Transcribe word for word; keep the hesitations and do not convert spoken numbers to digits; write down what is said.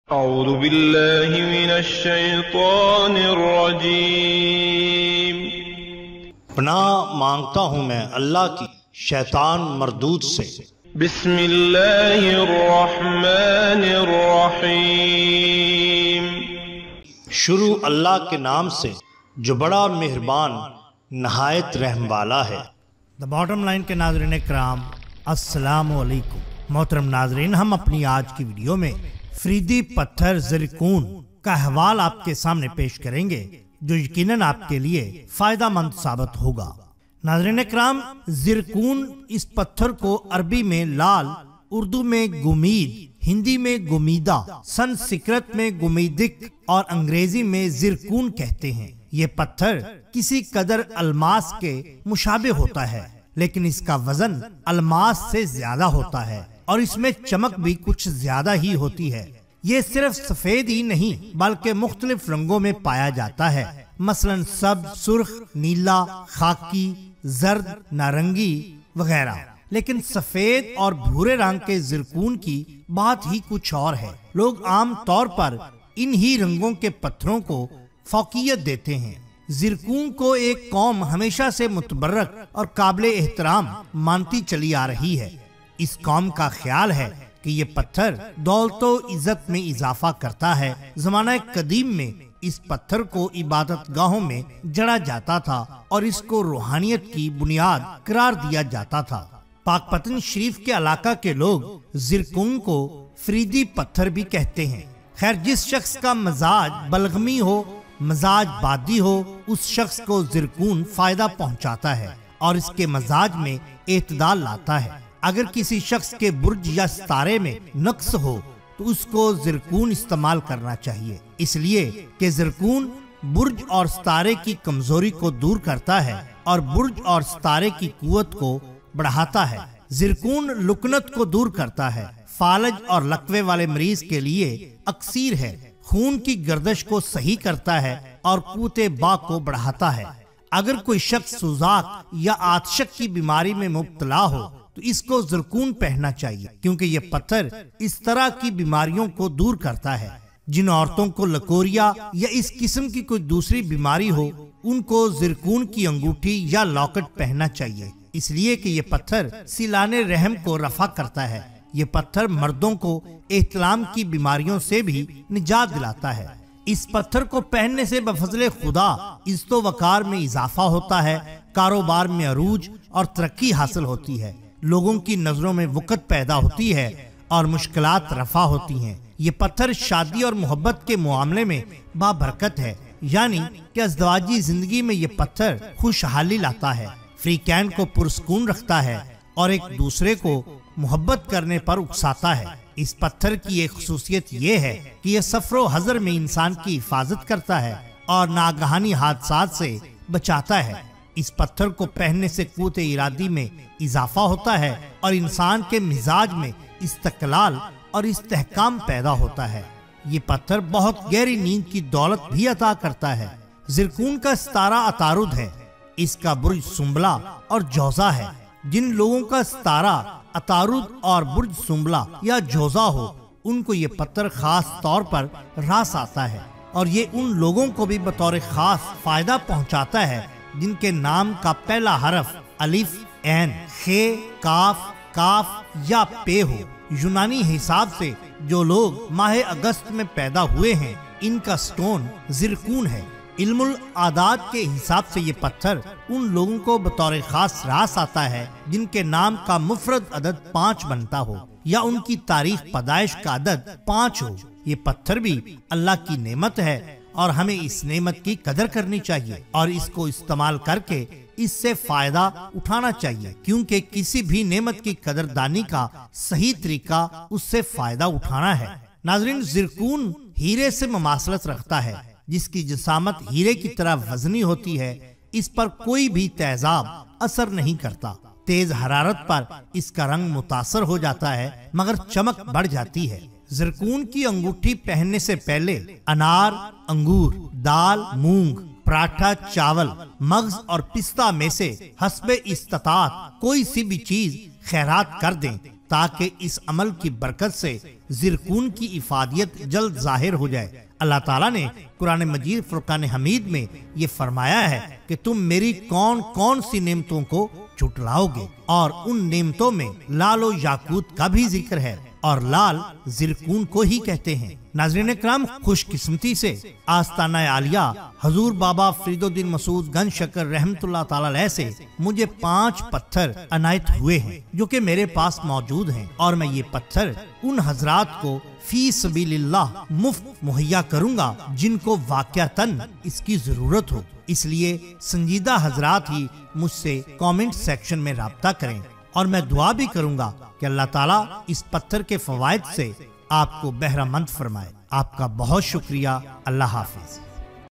اعوذ باللہ من الشیطان الرجیم۔ پناہ مانگتا ہوں میں اللہ کی شیطان مردود سے۔ بسم اللہ الرحمن الرحیم۔ شروع اللہ کے نام سے جو بڑا مہربان نہایت رحم والا ہے۔ دا باٹم لائن کے ناظرین کرام، السلام علیکم۔ محترم ناظرین، ہم اپنی آج کی ویڈیو میں فریدی پتھر زرکون کا احوال آپ کے سامنے پیش کریں گے، جو یقیناً آپ کے لیے فائدہ مند ثابت ہوگا۔ ناظرین کرام، زرکون اس پتھر کو عربی میں لال، اردو میں گمید، ہندی میں گمیدہ، سنسکرت میں گمیدک اور انگریزی میں زرکون کہتے ہیں۔ یہ پتھر کسی قدر الماس کے مشابہ ہوتا ہے، لیکن اس کا وزن الماس سے زیادہ ہوتا ہے اور اس میں چمک بھی کچھ زیادہ ہی ہوتی ہے۔ یہ صرف سفید ہی نہیں بلکہ مختلف رنگوں میں پایا جاتا ہے، مثلا سبز، سرخ، نیلا، خاکی، زرد، نارنگی وغیرہ۔ لیکن سفید اور بھورے رنگ کے زرکون کی بات ہی کچھ اور ہے۔ لوگ عام طور پر ان ہی رنگوں کے پتھروں کو فوقیت دیتے ہیں۔ زرکون کو ایک قوم ہمیشہ سے متبرک اور قابل احترام مانتی چلی آ رہی ہے۔ اس قوم کا خیال ہے کہ یہ پتھر دولت و عزت میں اضافہ کرتا ہے۔ زمانہ قدیم میں اس پتھر کو عبادت گاہوں میں جڑا جاتا تھا اور اس کو روحانیت کی بنیاد قرار دیا جاتا تھا۔ پاک پتن شریف کے علاقہ کے لوگ زرکون کو فریدی پتھر بھی کہتے ہیں۔ خیر، جس شخص کا مزاج بلغمی ہو، مزاج بادی ہو، اس شخص کو زرکون فائدہ پہنچاتا ہے اور اس کے مزاج میں اعتدال لاتا ہے۔ اگر کسی شخص کے برج یا ستارے میں نقص ہو تو اس کو زرکون استعمال کرنا چاہیے، اس لیے کہ زرکون برج اور ستارے کی کمزوری کو دور کرتا ہے اور برج اور ستارے کی قوت کو بڑھاتا ہے۔ زرکون لکنت کو دور کرتا ہے، فالج اور لقوے والے مریض کے لیے اکسیر ہے، خون کی گردش کو صحیح کرتا ہے اور قوت باق کو بڑھاتا ہے۔ اگر کوئی شخص سوزاک یا آتشک کی بیماری میں مبتلا ہو تو اس کو زرکون پہننا چاہیے، کیونکہ یہ پتھر اس طرح کی بیماریوں کو دور کرتا ہے۔ جن عورتوں کو لکوریا یا اس قسم کی کوئی دوسری بیماری ہو، ان کو زرکون کی انگوٹھی یا لاکٹ پہننا چاہیے، اس لیے کہ یہ پتھر سیلانے رحم کو رفع کرتا ہے۔ یہ پتھر مردوں کو احتلام کی بیماریوں سے بھی نجات دلاتا ہے۔ اس پتھر کو پہننے سے بفضل خدا عزت و وقار میں اضافہ ہوتا ہے، کاروبار میں عروج اور ترقی حاصل ہوتی ہے، لوگوں کی نظروں میں وقت پیدا ہوتی ہے اور مشکلات رفع ہوتی ہیں۔ یہ پتھر شادی اور محبت کے معاملے میں بابرکت ہے، یعنی کہ ازدواجی زندگی میں یہ پتھر خوشحالی لاتا ہے، فریقین کو پرسکون رکھتا ہے اور ایک دوسرے کو محبت کرنے پر اکساتا ہے۔ اس پتھر کی ایک خصوصیت یہ ہے کہ یہ سفر و حضر میں انسان کی حفاظت کرتا ہے اور ناگہانی حادثات سے بچاتا ہے۔ اس پتھر کو پہننے سے قوت ارادی میں اضافہ ہوتا ہے اور انسان کے مزاج میں استقلال اور استحکام پیدا ہوتا ہے۔ یہ پتھر بہت گہری نیند کی دولت بھی عطا کرتا ہے۔ زرکون کا ستارہ عطارد ہے، اس کا برج سنبلہ اور جوزہ ہے۔ جن لوگوں کا ستارہ عطارد اور برج سنبلہ یا جوزہ ہو، ان کو یہ پتھر خاص طور پر راس آتا ہے اور یہ ان لوگوں کو بھی بطور خاص فائدہ پہنچاتا ہے جن کے نام کا پہلا حرف الف، عین، خ، کاف، کاف یا پے ہو۔ یونانی حساب سے جو لوگ ماہ اگست میں پیدا ہوئے ہیں، ان کا سٹون زرکون ہے۔ علم العادات کے حساب سے یہ پتھر ان لوگوں کو بطور خاص راس آتا ہے جن کے نام کا مفرد عدد پانچ بنتا ہو یا ان کی تاریخ پیدائش کا عدد پانچ ہو۔ یہ پتھر بھی اللہ کی نعمت ہے اور ہمیں اس نعمت کی قدر کرنی چاہیے اور اس کو استعمال کر کے اس سے فائدہ اٹھانا چاہیے، کیونکہ کسی بھی نعمت کی قدردانی کا صحیح طریقہ اس سے فائدہ اٹھانا ہے۔ ناظرین، زرکون ہیرے سے مماثلت رکھتا ہے، جس کی جسامت ہیرے کی طرح وزنی ہوتی ہے۔ اس پر کوئی بھی تیزاب اثر نہیں کرتا۔ تیز حرارت پر اس کا رنگ متاثر ہو جاتا ہے مگر چمک بڑھ جاتی ہے۔ زرکون کی انگوٹھی پہننے سے پہلے انار، انگور، دال، مونگ، پراٹھا، چاول، مغز اور پستہ میں سے حسب استطاعت کوئی سی بھی چیز خیرات کر دیں۔ تاکہ اس عمل کی برکت سے زرکون کی افادیت جلد ظاہر ہو جائے۔ اللہ تعالیٰ نے قرآن مجید فرقان حمید میں یہ فرمایا ہے کہ تم میری کون کون سی نعمتوں کو جھٹلاؤ گے، اور ان نعمتوں میں لال و یاقوت کا بھی ذکر ہے، اور لال زرکون کو ہی کہتے ہیں۔ ناظرین کرام، خوش قسمتی سے آستانہ عالیہ حضور بابا فرید الدین مسعود گنج شکر رحمت اللہ تعالی علیہ سے مجھے پانچ پتھر عنایت ہوئے ہیں جو کہ میرے پاس موجود ہیں، اور میں یہ پتھر ان حضرات کو فی سبیل اللہ مفت مہیا کروں گا جن کو واقعتاً اس کی ضرورت ہو۔ اس لیے سنجیدہ حضرات ہی مجھ سے کامنٹ سیکشن میں رابطہ کریں، اور میں دعا بھی کروں گا کہ اللہ تعالیٰ اس پتھر کے فوائد سے آپ کو بہرہ مند فرمائے۔ آپ کا بہت شکریہ۔ اللہ حافظ۔